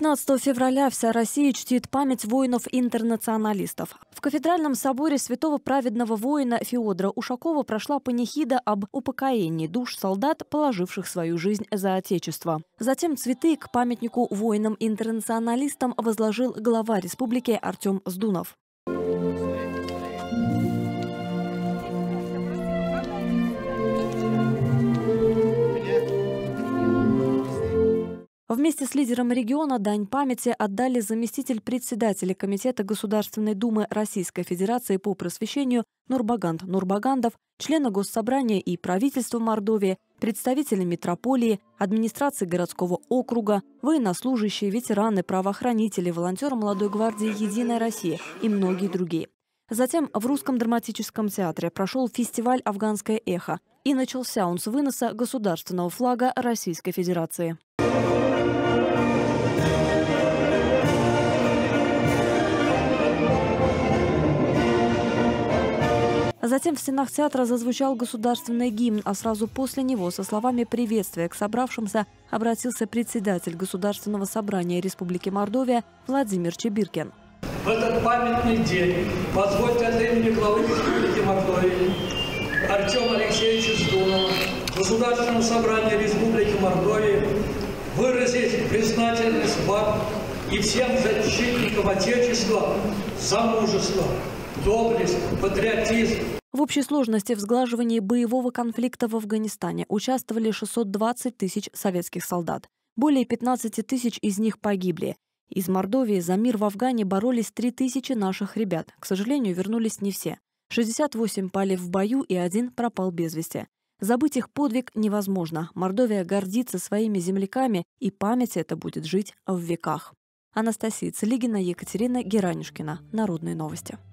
15 февраля вся Россия чтит память воинов-интернационалистов. В кафедральном соборе святого праведного воина Феодора Ушакова прошла панихида об упокоении душ солдат, положивших свою жизнь за Отечество. Затем цветы к памятнику воинам-интернационалистам возложил глава республики Артем Сдунов. Вместе с лидером региона дань памяти отдали заместитель председателя Комитета Государственной Думы Российской Федерации по просвещению Нурбаганд Нурбагандов, члены Госсобрания и правительства Мордовии, представители метрополии, администрации городского округа, военнослужащие, ветераны, правоохранители, волонтеры Молодой гвардии «Единая Россия» и многие другие. Затем в Русском драматическом театре прошел фестиваль «Афганское эхо» и начался он с выноса государственного флага Российской Федерации. Затем в стенах театра зазвучал государственный гимн, а сразу после него со словами приветствия к собравшимся обратился председатель Государственного собрания Республики Мордовия Владимир Чебиркин. В этот памятный день позвольте от имени главы Республики Мордовии Артема Алексеевича Сдунова Государственному собранию Республики Мордовии выразить признательность вам и всем защитникам Отечества за мужество, доблесть, патриотизм. В общей сложности в сглаживании боевого конфликта в Афганистане участвовали 620 тысяч советских солдат. Более 15 тысяч из них погибли. Из Мордовии за мир в Афгане боролись 3000 наших ребят. К сожалению, вернулись не все. 68 пали в бою и 1 пропал без вести. Забыть их подвиг невозможно. Мордовия гордится своими земляками, и память эта будет жить в веках. Анастасия Целигина, Екатерина Геранюшкина. Народные новости.